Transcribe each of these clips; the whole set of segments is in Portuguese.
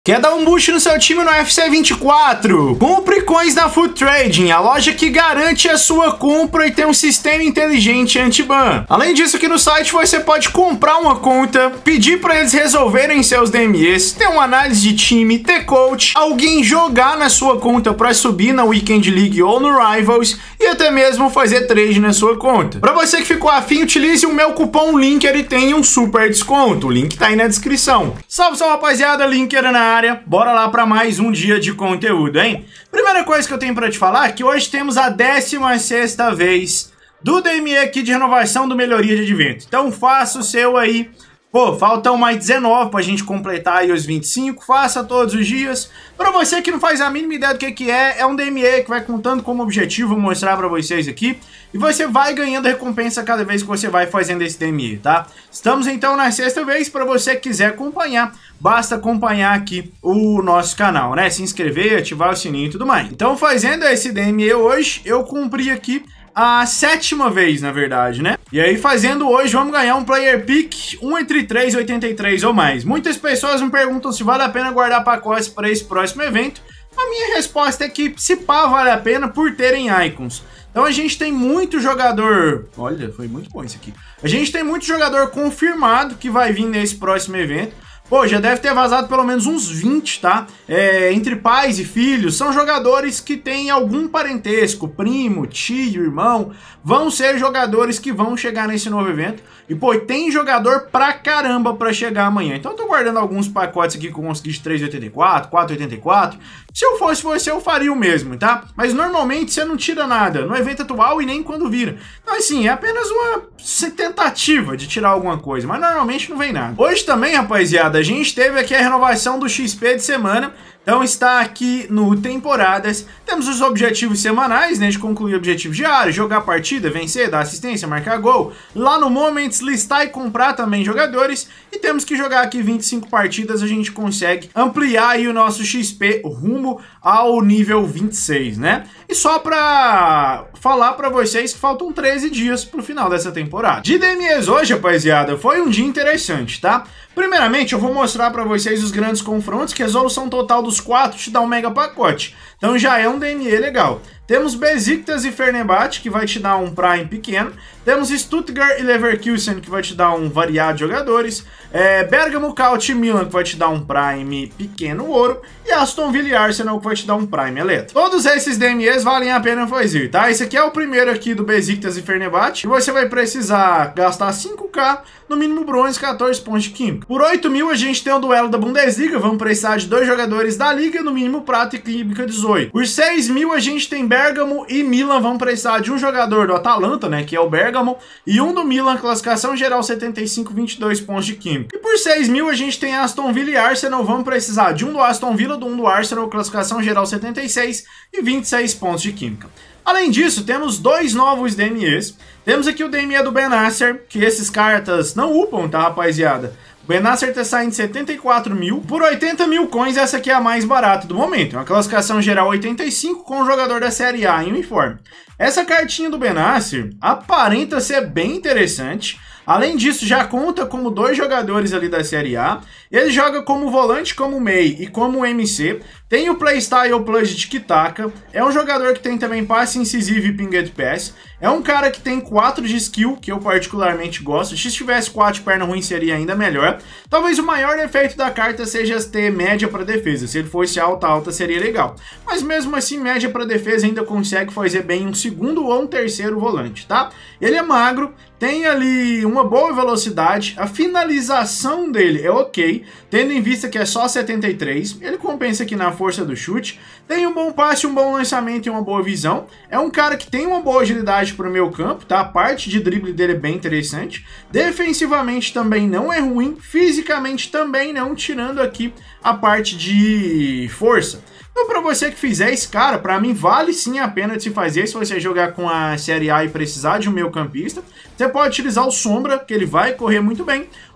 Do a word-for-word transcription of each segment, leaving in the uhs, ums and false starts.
Quer dar um boost no seu time no U F C vinte e quatro? Compre coins na Food Trading, a loja que garante a sua compra e tem um sistema inteligente anti-ban. Além disso, aqui no site você pode comprar uma conta, pedir para eles resolverem seus D M Es, ter uma análise de time, ter coach, alguém jogar na sua conta para subir na Weekend League ou no Rivals e até mesmo fazer trade na sua conta. Para você que ficou afim, utilize o meu cupom LINKER e tem um super desconto. O link tá aí na descrição. Salve, salve rapaziada, LINKER na área. Bora lá para mais um dia de conteúdo, hein? Primeira coisa que eu tenho para te falar é que hoje temos a décima sexta vez do D M E aqui de renovação do Melhoria de Advento. Então faça o seu aí. Pô, faltam mais dezenove pra gente completar aí os vinte e cinco, faça todos os dias. Pra você que não faz a mínima ideia do que que é, é um D M E que vai contando como objetivo, vou mostrar pra vocês aqui. E você vai ganhando recompensa cada vez que você vai fazendo esse D M E, tá? Estamos então na sexta vez, pra você que quiser acompanhar, basta acompanhar aqui o nosso canal, né? Se inscrever, ativar o sininho e tudo mais. Então fazendo esse D M E hoje, eu cumpri aqui a sétima vez, na verdade, né? E aí, fazendo hoje, vamos ganhar um Player Pick um entre três e oitenta e três ou mais. Muitas pessoas me perguntam se vale a pena guardar pacotes para esse próximo evento. A minha resposta é que, se pá, vale a pena por terem icons. Então a gente tem muito jogador... Olha, foi muito bom isso aqui. A gente tem muito jogador confirmado que vai vir nesse próximo evento. Pô, já deve ter vazado pelo menos uns vinte, tá? É, entre pais e filhos, são jogadores que têm algum parentesco, primo, tio, irmão, vão ser jogadores que vão chegar nesse novo evento. E, pô, tem jogador pra caramba pra chegar amanhã. Então eu tô guardando alguns pacotes aqui com consegui de três e oitenta e quatro, quatro e oitenta e quatro. Se eu fosse você, eu faria o mesmo, tá? Mas normalmente você não tira nada no evento atual e nem quando vira. Então, assim, é apenas uma tentativa de tirar alguma coisa, mas normalmente não vem nada. Hoje também, rapaziada, a gente teve aqui a renovação do X P de semana. Então está aqui no Temporadas, temos os objetivos semanais, né, de concluir objetivo diário, jogar partida, vencer, dar assistência, marcar gol. Lá no Moments, listar e comprar também jogadores. E temos que jogar aqui vinte e cinco partidas, a gente consegue ampliar aí o nosso X P rumo ao nível vinte e seis, né? E só pra falar pra vocês que faltam treze dias pro final dessa temporada. De D M Es hoje, rapaziada, foi um dia interessante, tá? Primeiramente, eu vou mostrar pra vocês os grandes confrontos, que a resolução total dos quatro te dá um mega pacote. Então já é um D M E legal. Temos Besiktas e Fenerbahçe, que vai te dar um Prime pequeno. Temos Stuttgart e Leverkusen, que vai te dar um variado de jogadores. É, Bergamo, Caute e Milan, que vai te dar um Prime pequeno ouro. E Aston Villa e Arsenal, que vai te dar um Prime eletro. Todos esses D M Es valem a pena fazer, tá? Esse aqui é o primeiro aqui do Besiktas e Fenerbahçe. E você vai precisar gastar cinco K, no mínimo bronze, quatorze pontos de química. Por oito mil a gente tem o duelo da Bundesliga. Vamos precisar de dois jogadores da Liga, no mínimo prata e química dezoito. Por seis mil a gente tem Bergamo e Milan, vão precisar de um jogador do Atalanta, né, que é o Bergamo, e um do Milan, classificação geral setenta e cinco, vinte e dois pontos de química. E por seis mil a gente tem Aston Villa e Arsenal, vamos precisar de um do Aston Villa, de um do Arsenal, classificação geral setenta e seis e vinte e seis pontos de química. Além disso, temos dois novos D M Es. Temos aqui o D M E do Benasser, que esses cartas não upam, tá, rapaziada? O Benasser tá saindo setenta e quatro mil. Por oitenta mil coins, essa aqui é a mais barata do momento. Uma classificação geral oitenta e cinco com o jogador da Série A em uniforme. Essa cartinha do Benasser aparenta ser bem interessante. Além disso, já conta como dois jogadores ali da Série A. Ele joga como volante, como meio e como M C. Tem o Playstyle Plus de Tiki-Taka. É um jogador que tem também passe incisivo e pinged pass. É um cara que tem quatro de skill, que eu particularmente gosto. Se tivesse quatro de perna ruim, seria ainda melhor. Talvez o maior defeito da carta seja ter média para defesa. Se ele fosse alta, alta seria legal. Mas mesmo assim, média para defesa ainda consegue fazer bem um segundo ou um terceiro volante, tá? Ele é magro, tem ali uma boa velocidade. A finalização dele é ok, tendo em vista que é só setenta e três. Ele compensa aqui na força do chute. Tem um bom passe, um bom lançamento e uma boa visão. É um cara que tem uma boa agilidade para o meio campo, tá? A parte de drible dele é bem interessante. Defensivamente também não é ruim. Fisicamente também não, tirando aqui a parte de força. Então, para você que fizer esse cara, para mim vale sim a pena de se fazer. Se você jogar com a Série A e precisar de um meio campista, você pode utilizar o Sombra, que ele vai correr muito bem.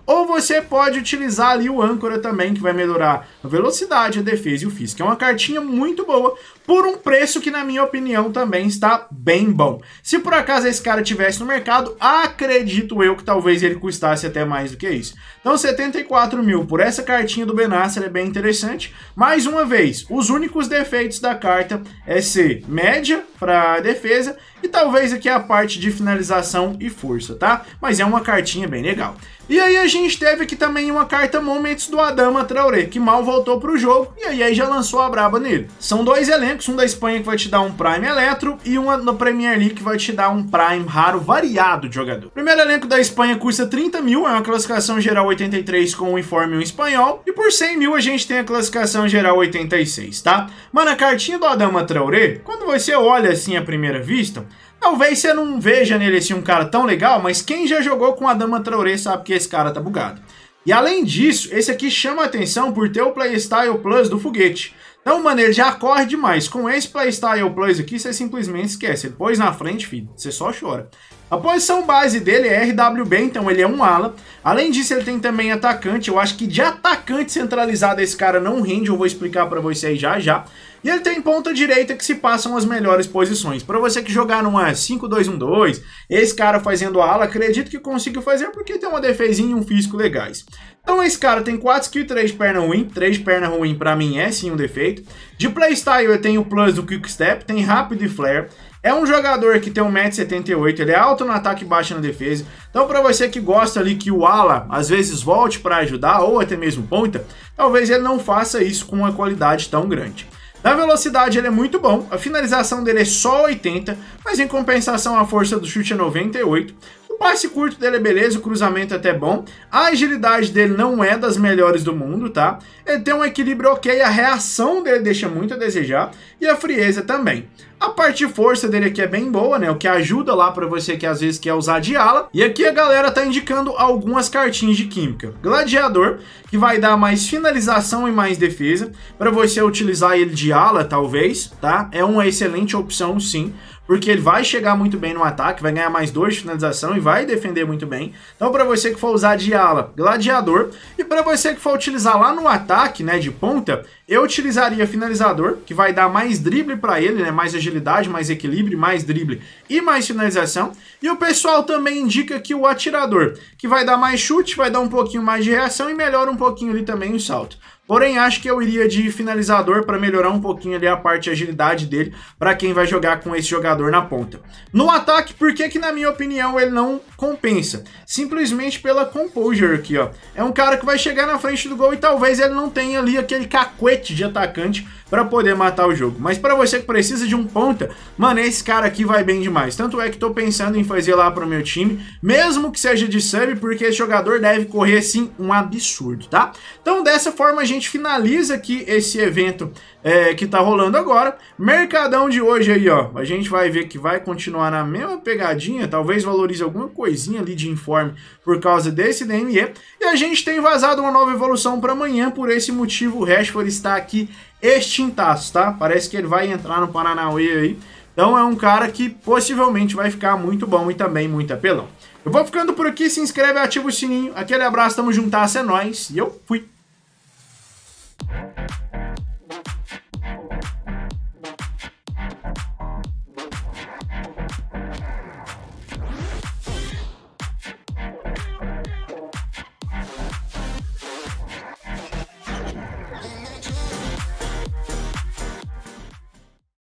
ou você pode utilizar ali o âncora também, que vai melhorar a velocidade, a defesa e o físico. É uma cartinha muito boa, por um preço que, na minha opinião, também está bem bom. Se por acaso esse cara estivesse no mercado, acredito eu que talvez ele custasse até mais do que isso. Então, setenta e quatro mil por essa cartinha do Benasser é bem interessante. Mais uma vez, os únicos defeitos da carta é ser média para defesa e talvez aqui a parte de finalização e força, tá? Mas é uma cartinha bem legal. E aí a gente teve aqui também uma carta Moments do Adama Traoré, que mal voltou pro jogo e aí, aí já lançou a braba nele. São dois elencos, um da Espanha que vai te dar um Prime Eletro e uma na Premier League que vai te dar um Prime raro variado de jogador. O primeiro elenco da Espanha custa trinta mil, é uma classificação geral oitenta e três com o informe um espanhol, e por cem mil a gente tem a classificação geral oitenta e seis, tá? Mano, a cartinha do Adama Traoré, quando você olha assim à primeira vista, talvez você não veja nele assim um cara tão legal, mas quem já jogou com Adama Traoré sabe que esse cara tá bugado. E além disso, esse aqui chama a atenção por ter o Playstyle Plus do foguete. Então, mano, ele já corre demais. Com esse Playstyle Plus aqui, você simplesmente esquece. Ele pôs na frente, filho, você só chora. A posição base dele é R W B, então ele é um ala. Além disso, ele tem também atacante. Eu acho que de atacante centralizado esse cara não rende, eu vou explicar pra vocês já já. E ele tem ponta direita que se passam as melhores posições. Para você que jogar numa cinco dois um dois, esse cara fazendo ala, acredito que consiga fazer porque tem uma defesinha e um físico legais. Então esse cara tem quatro skill e três perna ruim. três perna ruim pra mim é sim um defeito. De playstyle ele tem o plus do quick step, tem rápido e flare. É um jogador que tem um metro e setenta e oito, ele é alto no ataque e baixo na defesa. Então para você que gosta ali que o ala às vezes volte para ajudar ou até mesmo ponta, talvez ele não faça isso com uma qualidade tão grande. Na velocidade ele é muito bom, a finalização dele é só oitenta, mas em compensação a força do chute é noventa e oito. O passe curto dele é beleza, o cruzamento é até bom. A agilidade dele não é das melhores do mundo, tá? Ele tem um equilíbrio ok, a reação dele deixa muito a desejar e a frieza também. A parte de força dele aqui é bem boa, né? O que ajuda lá para você que às vezes quer usar de ala. E aqui a galera tá indicando algumas cartinhas de química. Gladiador, que vai dar mais finalização e mais defesa. Para você utilizar ele de ala, talvez, tá? É uma excelente opção, sim. Porque ele vai chegar muito bem no ataque, vai ganhar mais dois de finalização e vai defender muito bem. Então, para você que for usar de ala, gladiador. E para você que for utilizar lá no ataque, né, de ponta, eu utilizaria finalizador, que vai dar mais drible para ele, né, mais agilidade, mais equilíbrio, mais drible e mais finalização. E o pessoal também indica que o atirador, que vai dar mais chute, vai dar um pouquinho mais de reação e melhora um pouquinho ali também o salto. Porém, acho que eu iria de finalizador para melhorar um pouquinho ali a parte de agilidade dele para quem vai jogar com esse jogador na ponta. No ataque, por que que na minha opinião ele não compensa? Simplesmente pela composure aqui, ó. É um cara que vai chegar na frente do gol e talvez ele não tenha ali aquele cacuete de atacante para poder matar o jogo. Mas para você que precisa de um ponta, mano, esse cara aqui vai bem demais. Tanto é que tô pensando em fazer lá pro meu time, mesmo que seja de sub, porque esse jogador deve correr, assim, um absurdo, tá? Então, dessa forma, a gente finaliza aqui esse evento é, que tá rolando agora. Mercadão de hoje aí, ó. A gente vai ver que vai continuar na mesma pegadinha, talvez valorize alguma coisinha ali de informe por causa desse D M E. E a gente tem vazado uma nova evolução para amanhã, por esse motivo o Rashford está aqui extintaço, tá? Parece que ele vai entrar no Paranauê aí. Então é um cara que possivelmente vai ficar muito bom e também muito apelão. Eu vou ficando por aqui, se inscreve, ativa o sininho. Aquele abraço, tamo juntas, é nóis e eu fui!